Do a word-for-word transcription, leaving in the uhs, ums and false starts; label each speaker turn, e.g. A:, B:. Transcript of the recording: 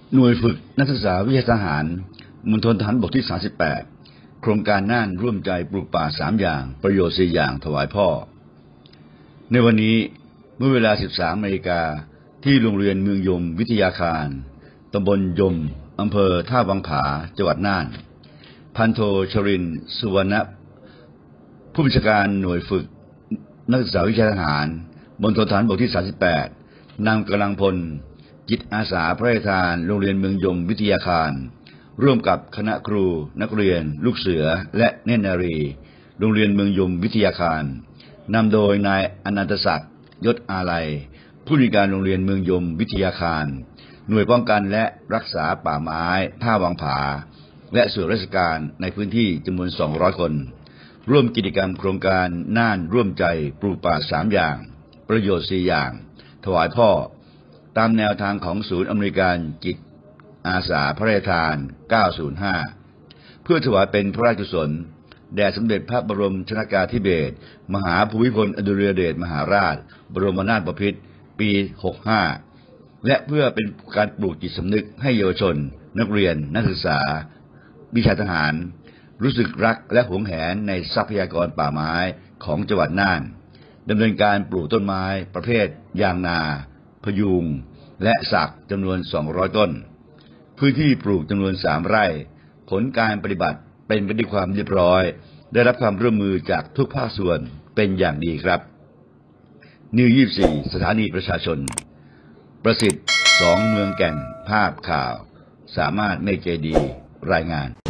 A: หน่วยฝึกนักศึกษาวิทยาทหารมณฑลทหารบกที่สามสิบแปดโครงการน่านร่วมใจปลูกป่าสามอย่างประโยชน์สี่อย่างถวายพ่อในวันนี้เมื่อเวลา สิบสามนาฬิกา ที่โรงเรียนเมืองยมวิทยาคารตำบลยมอำเภอท่าวังผาจังหวัดน่านพันโทชรินทร์สุวรรณผู้บัญชาการหน่วยฝึกนักศึกษาวิชาทหารมณฑลทหารบกที่สามสิบแปดนำกำลังพลจิตอาสาพระราชทานโรงเรียนเมืองยมวิทยาคารร่วมกับคณะครูนักเรียนลูกเสือและเนตรนารีโรงเรียนเมืองยมวิทยาคารนำโดยนายอนันตศักดิ์ยศอาลัยผู้อำนวยการโรงเรียนเมืองยมวิทยาคารหน่วยป้องกันและรักษาป่าไม้ท่าวังผาและส่วนราชการในพื้นที่จำนวนสองร้อยคนร่วมกิจกรรมโครงการน่านร่วมใจปลูกป่าสามอย่างประโยชน์สี่อย่างถวายพ่อตามแนวทางของศูนย์อำนวยการจิตอาสาพระราชทานเก้าศูนย์ห้าเพื่อถวายเป็นพระราชกุศลแด่สมเด็จพระบรมชนกาธิเบศรมหาภูมิพลอดุลยเดชมหาราชบรมนาถบพิตรปีหกสิบห้าและเพื่อเป็นการปลูกจิตสำนึกให้เยาวชนนักเรียนนักศึกษาวิชาทหารรู้สึกรักและหวงแหนในทรัพยากรป่าไม้ของจังหวัดน่านดำเนินการปลูกต้นไม้ประเภทยางนาพยุงและสักจำนวนสองร้อยต้นพื้นที่ปลูกจำนวนสามไร่ผลการปฏิบัติเป็นไปด้วยความเรียบร้อยได้รับความร่วมมือจากทุกภาคส่วนเป็นอย่างดีครับนิวยี่สิบสี่สถานีประชาชนประสิทธิ์สองเมืองแก่นภาพข่าวสามารถเมฆเจดีรายงาน